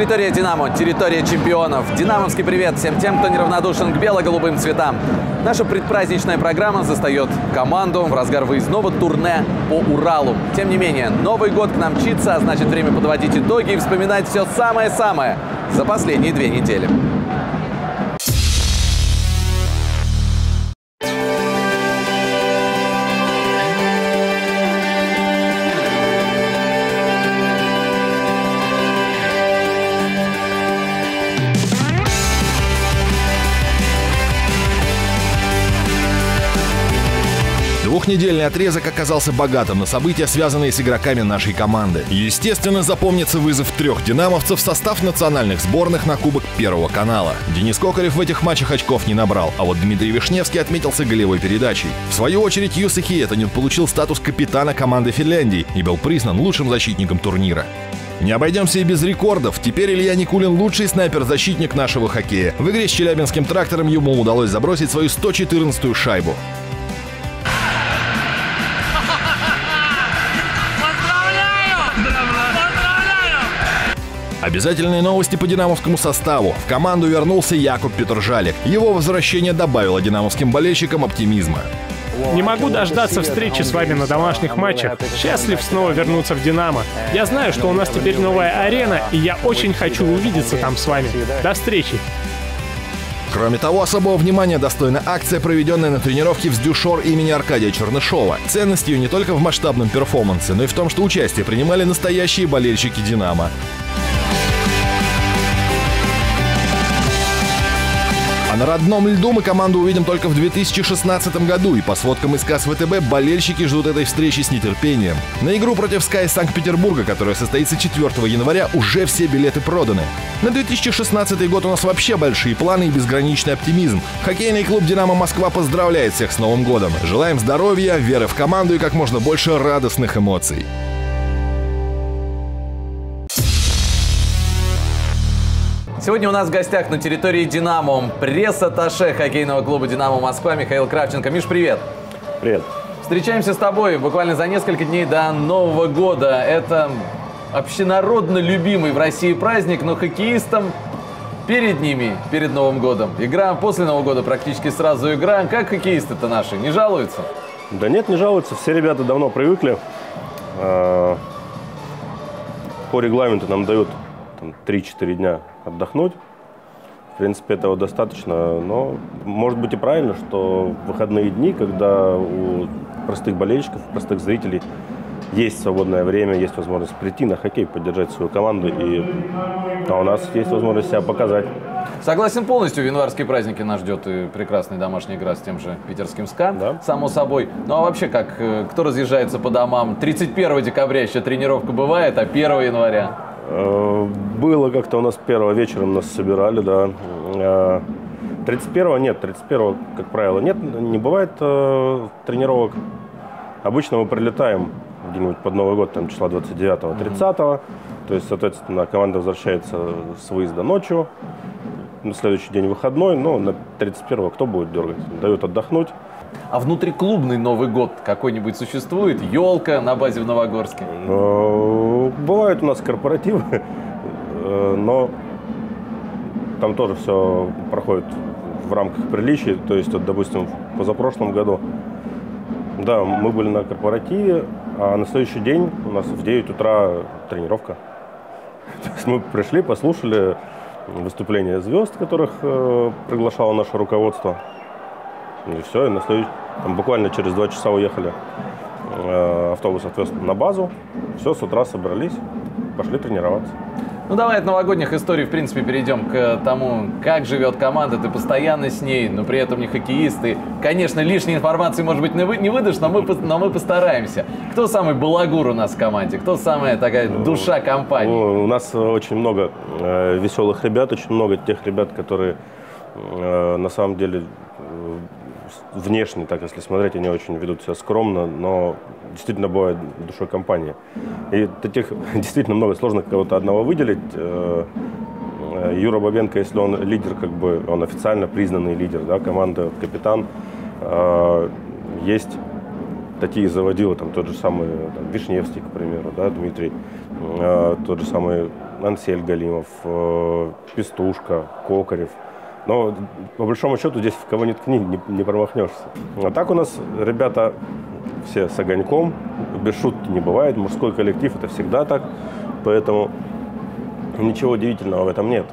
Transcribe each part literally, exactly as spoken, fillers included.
Территория «Динамо», территория чемпионов. Динамовский привет всем тем, кто неравнодушен к бело-голубым цветам. Наша предпраздничная программа застает команду в разгар выездного турне по Уралу. Тем не менее, Новый год к нам мчится, а значит, время подводить итоги и вспоминать все самое-самое за последние две недели. Двухнедельный отрезок оказался богатым на события, связанные с игроками нашей команды. Естественно, запомнится вызов трех динамовцев в состав национальных сборных на Кубок Первого канала. Денис Кокарев в этих матчах очков не набрал, а вот Дмитрий Вишневский отметился голевой передачей. В свою очередь, Юса Хиетанен получил статус капитана команды Финляндии и был признан лучшим защитником турнира. Не обойдемся и без рекордов. Теперь Илья Никулин – лучший снайпер-защитник нашего хоккея. В игре с челябинским «Трактором» ему удалось забросить свою сто четырнадцатую шайбу. Обязательные новости по динамовскому составу. В команду вернулся Якуб Петржалик. Его возвращение добавило динамовским болельщикам оптимизма. Не могу дождаться встречи с вами на домашних матчах. Счастлив снова вернуться в «Динамо». Я знаю, что у нас теперь новая арена, и я очень хочу увидеться там с вами. До встречи! Кроме того, особого внимания достойна акция, проведенная на тренировке в Сдюшор имени Аркадия Чернышова. Ценность ее не только в масштабном перформансе, но и в том, что участие принимали настоящие болельщики «Динамо». А на родном льду мы команду увидим только в две тысячи шестнадцатом году, и по сводкам из КАС ВТБ болельщики ждут этой встречи с нетерпением. На игру против СКА из Санкт-Петербурга, которая состоится четвёртого января, уже все билеты проданы. На две тысячи шестнадцатый год у нас вообще большие планы и безграничный оптимизм. Хоккейный клуб «Динамо Москва» поздравляет всех с Новым годом. Желаем здоровья, веры в команду и как можно больше радостных эмоций. Сегодня у нас в гостях на территории «Динамо» пресс-атташе хоккейного клуба «Динамо Москва» Михаил Кравченко. Миш, привет! Привет! Встречаемся с тобой буквально за несколько дней до Нового года. Это общенародно любимый в России праздник, но хоккеистам перед ними, перед Новым годом. Игра после Нового года, практически сразу игра. Как хоккеисты-то наши, не жалуются? Да нет, не жалуются. Все ребята давно привыкли. По регламенту нам дают три-четыре дня отдохнуть. В принципе, этого достаточно, но может быть и правильно, что в выходные дни, когда у простых болельщиков, простых зрителей есть свободное время, есть возможность прийти на хоккей, поддержать свою команду, и а у нас есть возможность себя показать. Согласен полностью, в январские праздники нас ждет и прекрасная домашняя игра с тем же питерским СКА, да. Само собой. Ну а вообще, как, кто разъезжается по домам? тридцать первого декабря еще тренировка бывает, а первого января? Было как-то у нас первого вечером нас собирали, да. тридцать первого нет, тридцать первого, как правило, нет, не бывает э, тренировок. Обычно мы прилетаем где-нибудь под Новый год, там числа двадцать девятого тридцатого. То есть, соответственно, команда возвращается с выезда ночью. На следующий день выходной, но на тридцать первого кто будет дергать? Дают отдохнуть. А внутриклубный Новый год какой-нибудь существует? Елка на базе в Новогорске? Бывают у нас корпоративы, но там тоже все проходит в рамках приличий. То есть, вот, допустим, в позапрошлом году, да, мы были на корпоративе, а на следующий день у нас в девять утра тренировка. То есть мы пришли, послушали выступления звезд, которых э, приглашало наше руководство. И все, и на следующий, там, буквально через два часа уехали. Э, автобус отвез на базу. Все, с утра собрались, пошли тренироваться. Ну давай от новогодних историй, в принципе, перейдем к тому, как живет команда. Ты постоянно с ней, но при этом не хоккеист. И, конечно, лишней информации, может быть, не выдашь, но мы, но мы постараемся. Кто самый балагур у нас в команде? Кто самая такая душа компании? Ну, у нас очень много э, веселых ребят, очень много тех ребят, которые э, на самом деле э, внешне, так если смотреть, они очень ведут себя скромно, но действительно бывает душой компании. И таких действительно много, сложно кого-то одного выделить. Юра Бабенко, если он лидер, как бы он официально признанный лидер, да, команды, капитан. Есть такие заводилы, там тот же самый там, Вишневский, к примеру, да, Дмитрий, тот же самый Ансель Галимов, Пестушка, Кокарев. Но по большому счету здесь в кого ни ткни, не, не промахнешься. А так у нас ребята все с огоньком, без шутки не бывает. Мужской коллектив — это всегда так, поэтому ничего удивительного в этом нет.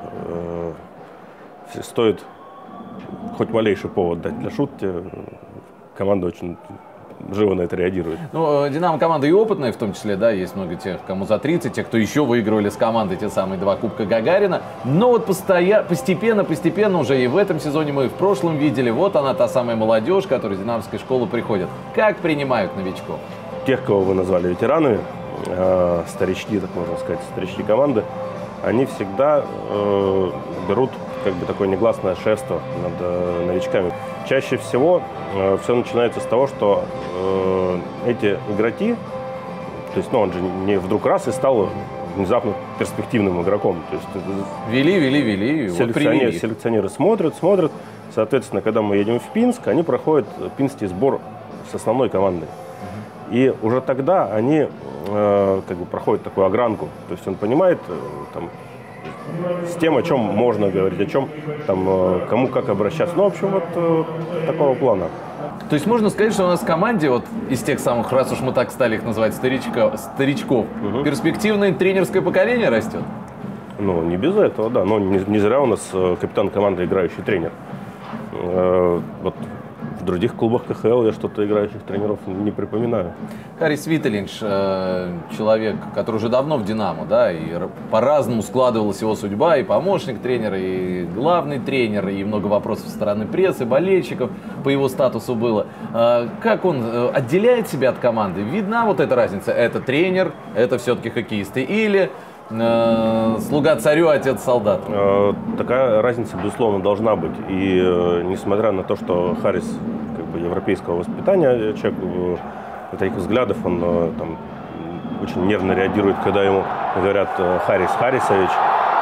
Стоит хоть малейший повод дать для шутки, команда очень живо на это реагирует. Ну, «Динамо» команда и опытная, в том числе, да, есть много тех, кому за тридцать, тех, кто еще выигрывали с командой те самые два Кубка Гагарина. Но вот постоя... постепенно, постепенно, уже и в этом сезоне мы и в прошлом видели, вот она, та самая молодежь, которая из динамовской школы приходит. Как принимают новичков? Тех, кого вы назвали ветеранами, э, старички, так можно сказать, старички команды, они всегда э, берут как бы такое негласное шефство над э, новичками. Чаще всего э, все начинается с того, что э, эти игроки, то есть, ну, он же не вдруг раз и стал внезапно перспективным игроком. То есть, вели, вели, вели. Селекционеры, вот селекционеры смотрят, смотрят. Соответственно, когда мы едем в Пинск, они проходят пинский сбор с основной командой. Uh-huh. И уже тогда они э, как бы проходят такую огранку. То есть он понимает э, там, с тем, о чем можно говорить, о чем, там, кому как обращаться. Ну, в общем, вот э, такого плана. То есть можно сказать, что у нас в команде, вот из тех самых, раз уж мы так стали их называть, старичка, старичков, угу. перспективное тренерское поколение растет? Ну, не без этого, да. Но не, не зря у нас капитан команды играющий тренер. Э, вот в других клубах ка ха эл я что-то играющих тренеров не припоминаю. Харрис Виттелинш, э, человек, который уже давно в «Динамо», да, и по-разному складывалась его судьба, и помощник тренера, и главный тренер, и много вопросов со стороны прессы, болельщиков по его статусу было. Э, как он э, отделяет себя от команды? Видна вот эта разница? Это тренер, это все-таки хоккеисты, или э, слуга царю, отец солдат? Э, такая разница, безусловно, должна быть. И э, несмотря на то, что Харрис как бы европейского воспитания, человек э, таких взглядов, он э, там очень нервно реагирует, когда ему говорят э, Харрис Харрисович.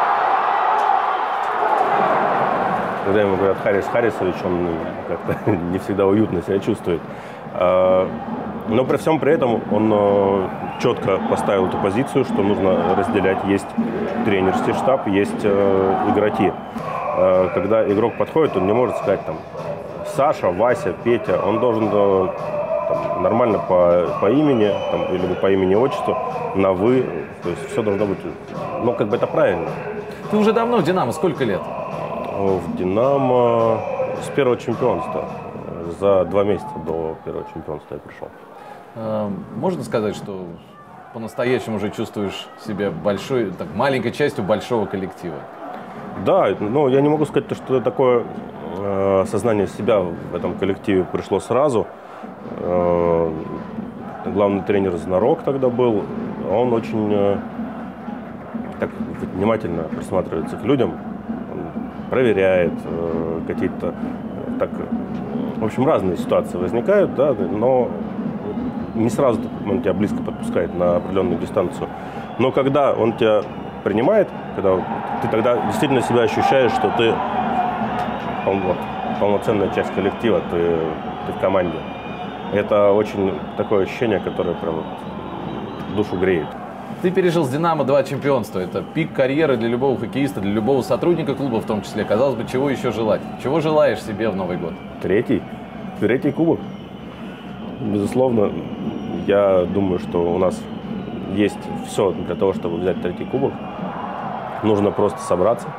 Когда ему говорят Харрис Харрисович, он как-то не всегда уютно себя чувствует. Э, но при всем при этом он э, четко поставил эту позицию, что нужно разделять. Есть тренерский штаб, есть э, игроки. Э, когда игрок подходит, он не может сказать там Саша, Вася, Петя. Он должен э, там, нормально по, по имени, там, или по имени-отчеству, на «вы». То есть все должно быть, ну, как бы это правильно. Ты уже давно в «Динамо», сколько лет? В «Динамо» с первого чемпионства. За два месяца до первого чемпионства я пришел. Можно сказать, что по-настоящему уже чувствуешь себя большой, так, маленькой частью большого коллектива? Да, но я не могу сказать, что такое э, осознание себя в этом коллективе пришло сразу. Э, главный тренер Знарок тогда был. Он очень э, так внимательно присматривается к людям, он проверяет э, какие-то так, в общем, разные ситуации возникают, да, но не сразу он тебя близко подпускает на определенную дистанцию. Но когда он тебя принимает, когда ты тогда действительно себя ощущаешь, что ты вот, полноценная часть коллектива, ты, ты в команде. Это очень такое ощущение, которое прям вот душу греет. Ты пережил с «Динамо» два чемпионства. Это пик карьеры для любого хоккеиста, для любого сотрудника клуба в том числе. Казалось бы, чего еще желать? Чего желаешь себе в Новый год? Третий. Третий кубок. Безусловно, я думаю, что у нас есть все для того, чтобы взять третий кубок. Нужно просто собраться.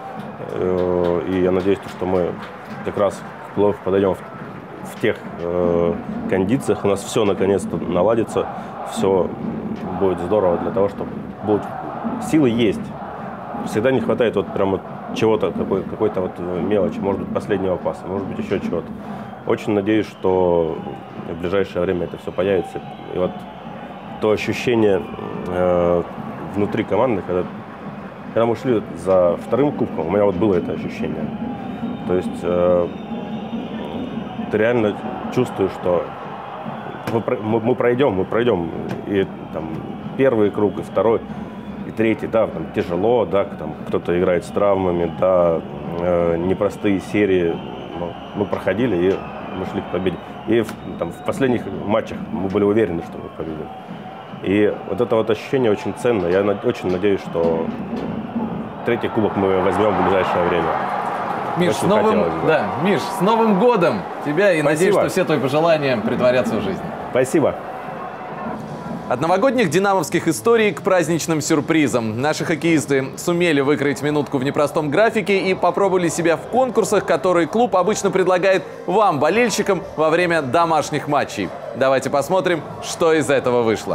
И я надеюсь, что мы как раз к плей-офф подойдем в, в тех э, кондициях. У нас все наконец-то наладится. Все будет здорово для того, чтобы будут... Силы есть. Всегда не хватает вот прям чего-то, какой, какой-то вот мелочи. Может быть, последнего паса, может быть, еще чего-то. Очень надеюсь, что в ближайшее время это все появится. И вот то ощущение э, внутри команды, когда, когда мы шли за вторым кубком, у меня вот было это ощущение. То есть э, ты реально чувствуешь, что мы, мы, мы пройдем, мы пройдем и там первый круг, и второй, и третий, да, там тяжело, да, там кто-то играет с травмами, да, э, непростые серии, но мы проходили и мы шли к победе. И в, там, в последних матчах мы были уверены, что мы победим. И вот это вот ощущение очень ценно. Я очень надеюсь, что третий кубок мы возьмем в ближайшее время. Миш, с новым, да, Миш, с Новым годом тебя и надеюсь, что все твои пожелания притворятся в жизнь. Спасибо. От новогодних динамовских историй к праздничным сюрпризам. Наши хоккеисты сумели выкроить минутку в непростом графике и попробовали себя в конкурсах, которые клуб обычно предлагает вам, болельщикам, во время домашних матчей. Давайте посмотрим, что из этого вышло.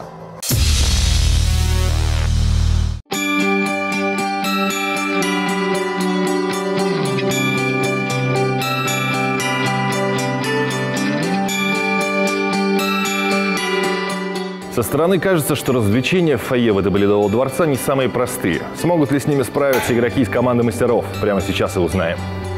Со стороны кажется, что развлечения в фойе ВТБ Ледового дворца не самые простые. Смогут ли с ними справиться игроки из команды мастеров? Прямо сейчас и узнаем.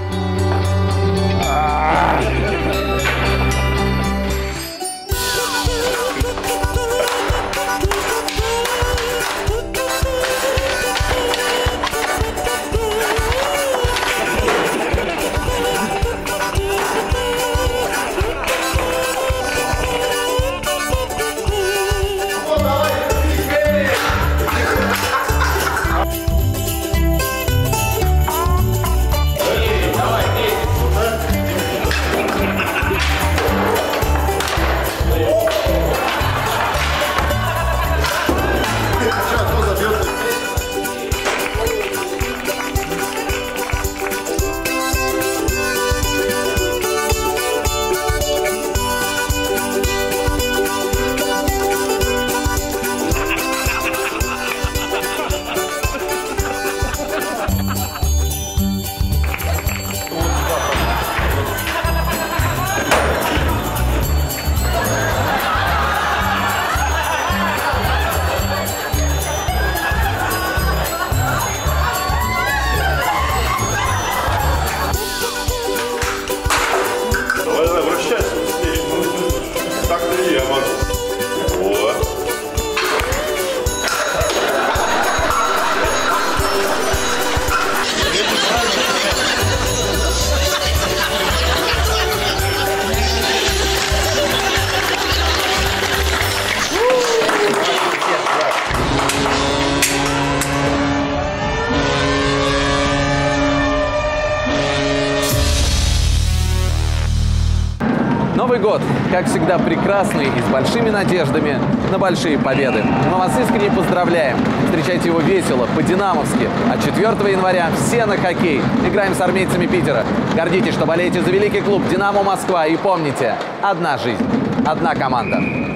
Новый год, как всегда, прекрасный и с большими надеждами на большие победы. Мы вас искренне поздравляем. Встречайте его весело, по-динамовски. А четвёртого января все на хоккей. Играем с армейцами Питера. Гордитесь, что болеете за великий клуб «Динамо Москва». И помните, одна жизнь, одна команда.